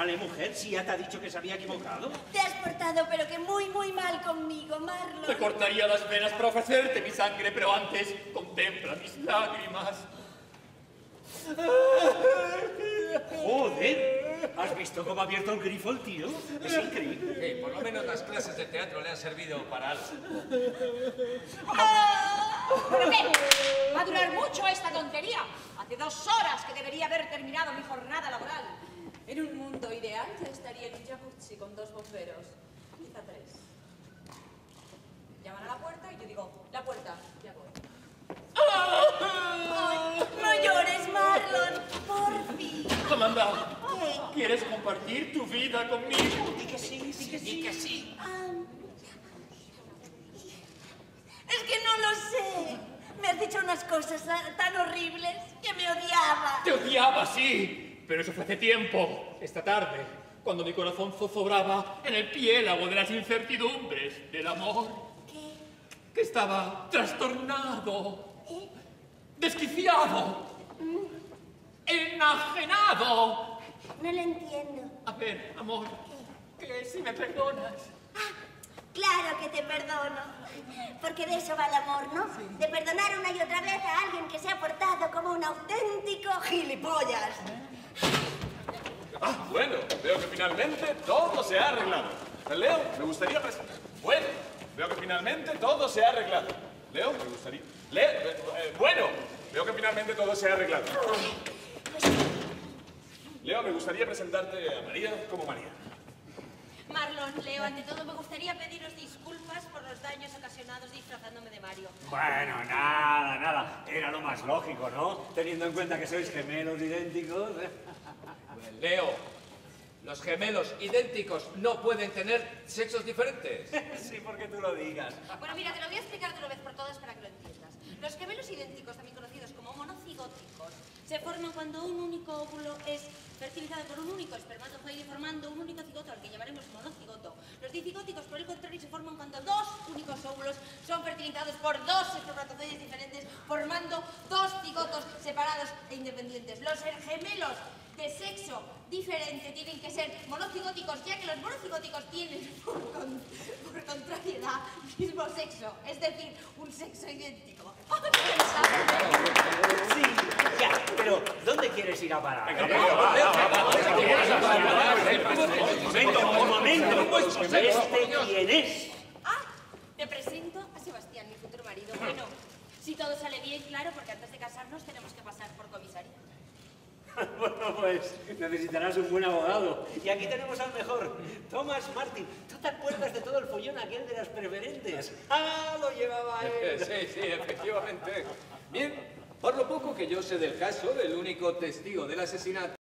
perdónale, mujer, si ya te ha dicho que se había equivocado. Te has portado, pero que muy, muy mal conmigo, Marlon. Te cortaría las venas para ofrecerte mi sangre, pero antes contempla mis lágrimas. Joder, ¿has visto cómo ha abierto el grifo el tío? Es increíble. Por lo menos las clases de teatro le han servido para algo. ¿Pero qué? ¿Va a durar mucho esta tontería? Hace 2 horas que debería haber terminado mi jornada laboral. En un mundo ideal ya estaría en un jacuzzi con 2 bomberos, quizá 3. Llaman a la puerta y yo digo, la puerta, ya voy. Ay, no llores, Marlon, por fin. Amanda, ¿quieres compartir tu vida conmigo? Di que sí, di que sí. Di que sí. Es que no lo sé. Me has dicho unas cosas tan horribles que me odiaba. Te odiaba, sí, pero eso fue hace tiempo. Esta tarde, cuando mi corazón zozobraba en el piélago de las incertidumbres del amor. ¿Qué? Que estaba trastornado, desquiciado, enajenado. No lo entiendo. A ver, amor, que si me perdonas. Claro que te perdono. Porque de eso va el amor, ¿no? De perdonar una y otra vez a alguien que se ha portado como un auténtico gilipollas. Ah, bueno, veo que finalmente todo se ha arreglado. Leo, me gustaría presentar. Bueno, veo que finalmente todo se ha arreglado. Leo, me gustaría. Bueno, veo que finalmente todo se ha arreglado. Leo, me gustaría presentarte a María como María. Marlon, Leo, ante todo me gustaría pediros disculpas por los daños ocasionados disfrazándome de Mario. Bueno, nada. Era lo más lógico, ¿no? Teniendo en cuenta que sois gemelos idénticos. Leo, los gemelos idénticos no pueden tener sexos diferentes. Sí, porque tú lo digas. Bueno, mira, te lo voy a explicar de una vez por todas para que lo entiendas. Los gemelos idénticos, también conocidos como monocigóticos, se forman cuando un único óvulo es fertilizado por un único espermatozoide formando un único cigoto al que llamaremos monocigoto. Los dicigóticos, por el contrario, se forman cuando 2 únicos óvulos son fertilizados por 2 espermatozoides diferentes, formando 2 cigotos separados e independientes. Los gemelos de sexo diferente tienen que ser monocigóticos, ya que los monocigóticos tienen por contrariedad mismo sexo, es decir, un sexo idéntico. Sí, ya, pero ¿dónde quieres ir a parar? Un momento. ¿Este quién es? Te presento a Sebastián, mi futuro marido. Bueno, si todo sale bien, claro, porque antes de casarnos tenemos que pasar por comisaría. Bueno, pues necesitarás un buen abogado. Y aquí tenemos al mejor, Thomas Martin. ¿Tú te acuerdas de todo el follón aquel de las preferentes? ¡Ah, lo llevaba él! Sí, efectivamente. Bien, por lo poco que yo sé del caso, el único testigo del asesinato